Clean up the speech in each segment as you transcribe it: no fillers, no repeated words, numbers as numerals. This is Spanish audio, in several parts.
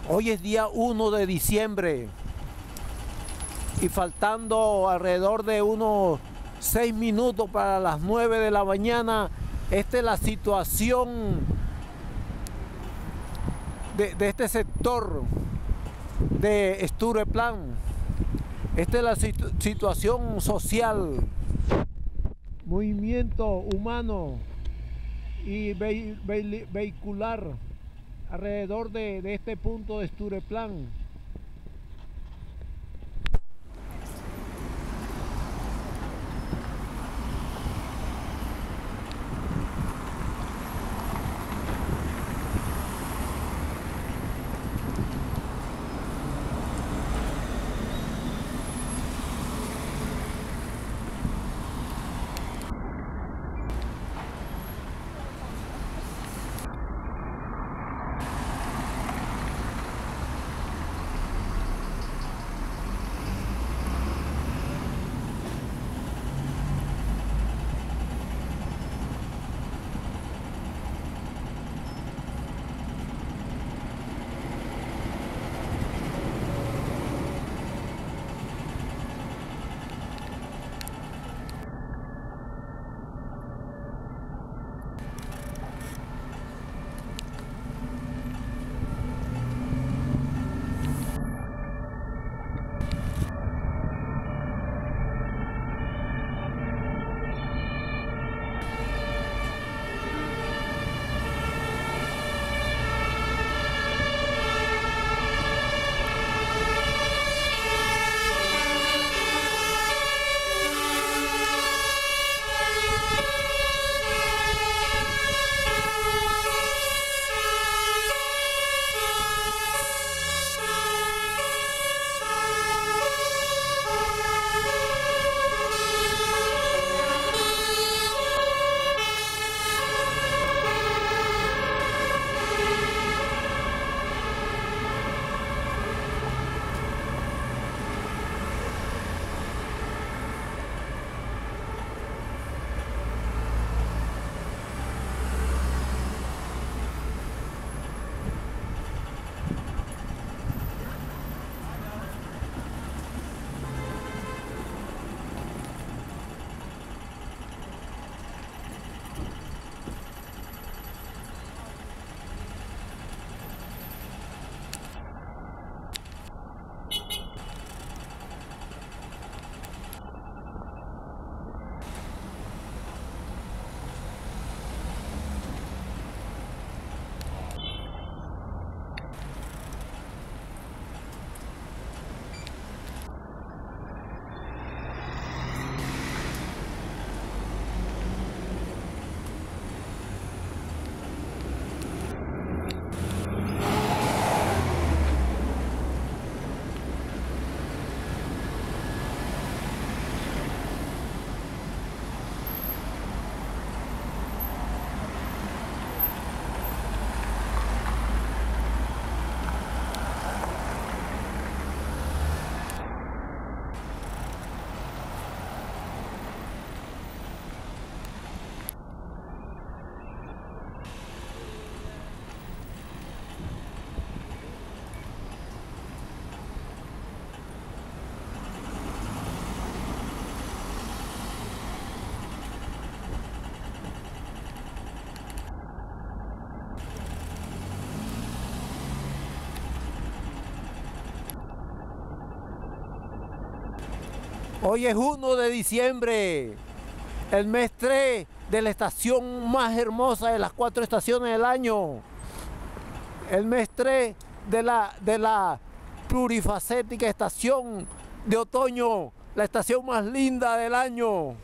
Hoy es día 1 de diciembre y faltando alrededor de unos 6 minutos para las 9 de la mañana, esta es la situación de este sector de Stureplan. Esta es la situación social, movimiento humano y vehicular alrededor de este punto de Stureplan. Hoy es 1 de diciembre, el mes 3 de la estación más hermosa de las 4 estaciones del año. El mes 3 de la plurifacética estación de otoño, la estación más linda del año.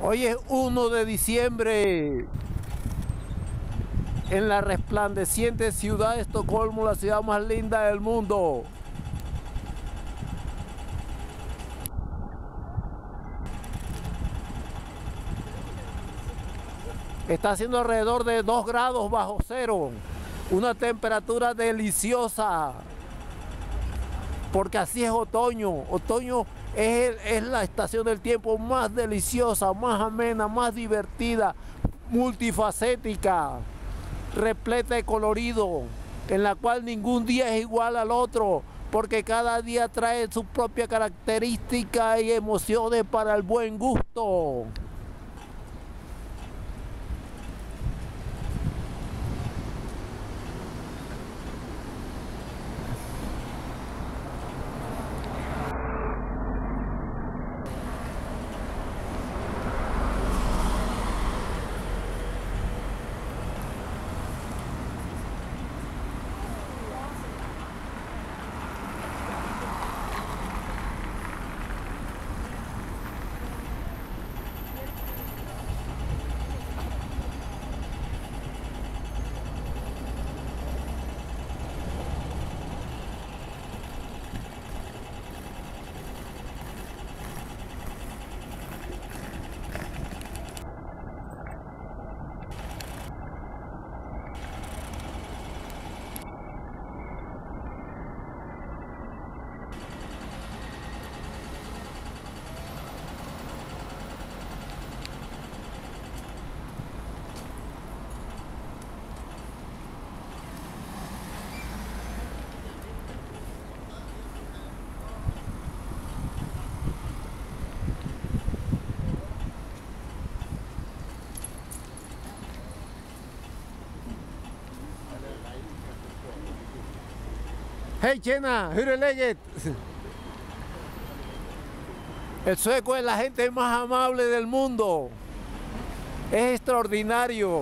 Hoy es 1 de diciembre. En la resplandeciente ciudad de Estocolmo, la ciudad más linda del mundo. Está haciendo alrededor de 2 grados bajo cero. Una temperatura deliciosa. Porque así es otoño. Otoño es la estación del tiempo más deliciosa, más amena, más divertida, multifacética, repleta de colorido, en la cual ningún día es igual al otro, porque cada día trae su propia característica y emociones para el buen gusto. Hey Chena, hur är läget? El sueco es la gente más amable del mundo. Es extraordinario.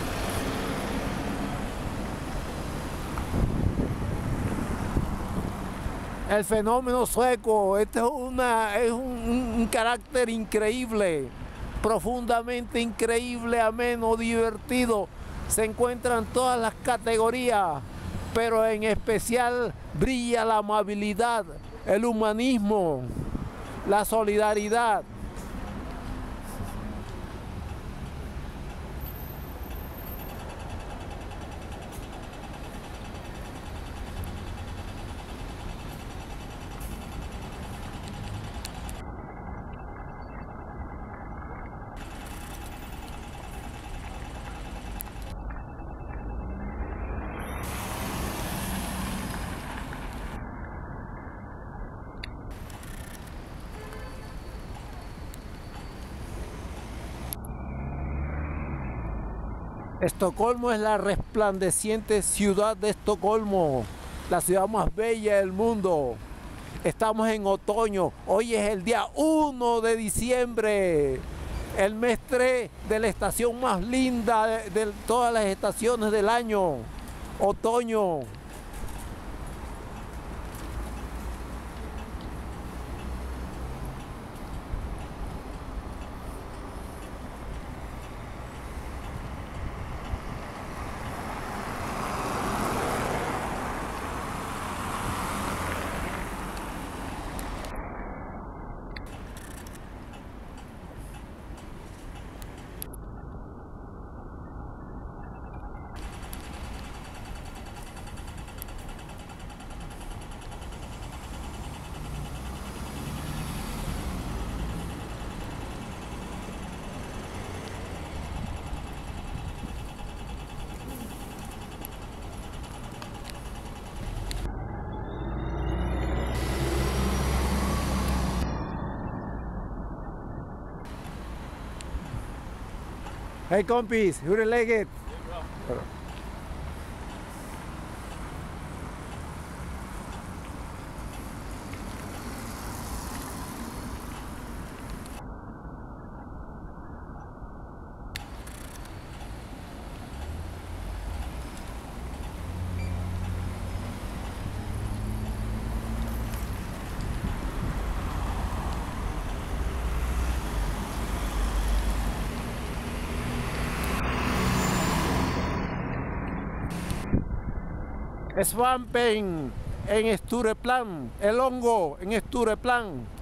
El fenómeno sueco, este es un carácter increíble, profundamente increíble, ameno, divertido. Se encuentran todas las categorías, pero en especial brilla la amabilidad, el humanismo, la solidaridad. Estocolmo es la resplandeciente ciudad de Estocolmo, la ciudad más bella del mundo. Estamos en otoño, hoy es el día 1 de diciembre, el mes 3 de la estación más linda de todas las estaciones del año, otoño. Hey compis, hur är läget? Svampen en Stureplan, el hongo en Stureplan.